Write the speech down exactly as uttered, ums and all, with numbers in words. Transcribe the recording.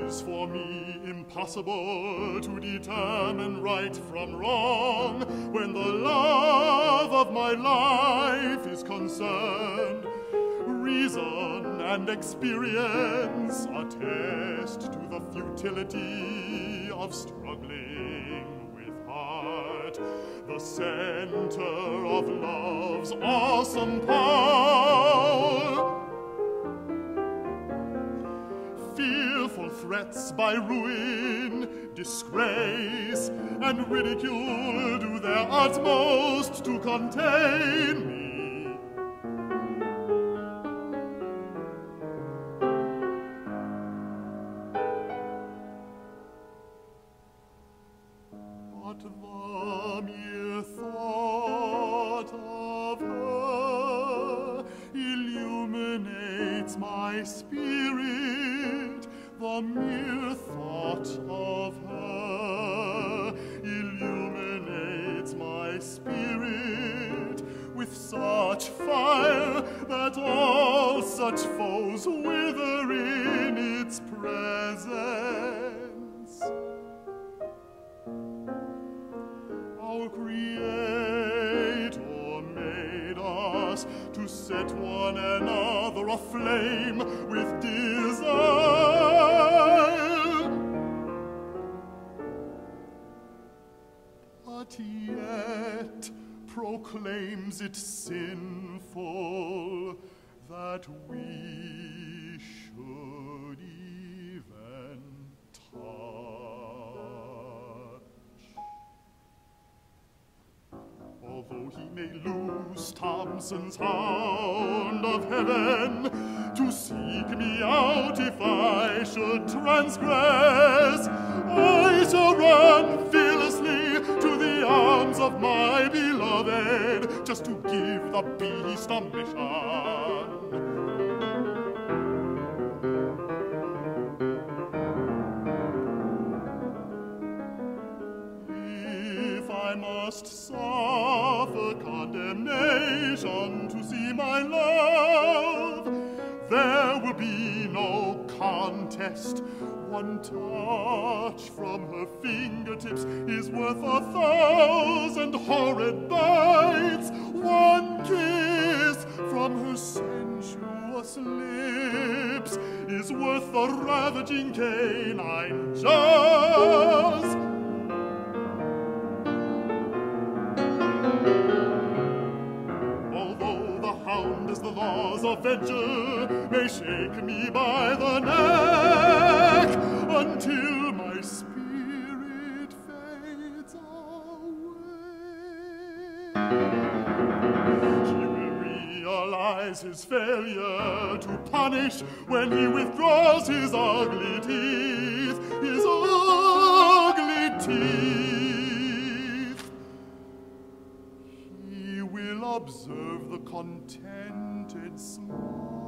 is for me impossible to determine right from wrong when the love of my life is concerned. Reason and experience attest to the futility of struggling with heart, the center of love's awesome power. Fearful threats by ruin, disgrace, and ridicule do their utmost to contain me. But the mere thought of her illuminates my spirit. The mere thought of her illuminates my spirit with such fire that all such foes wither in its presence. Our Creator made us to set one another aflame with desire, but yet proclaims it sinful that we should even touch. Although he may lose Thompson's hound of heaven to seek me out if I should transgress, I shall run fearlessly to the arms of my beloved, just to give the beast a mission. If I must suffer condemnation to see my love, there will be no contest. One touch from her fingertips is worth a thousand horrid bites. One kiss from her sensuous lips is worth the ravaging canine jaws. Although the hound is the law's avenger, may shake me by the neck until my spirit fades away. He will realize his failure to punish when he withdraws his ugly teeth, his ugly teeth. He will observe the contented smile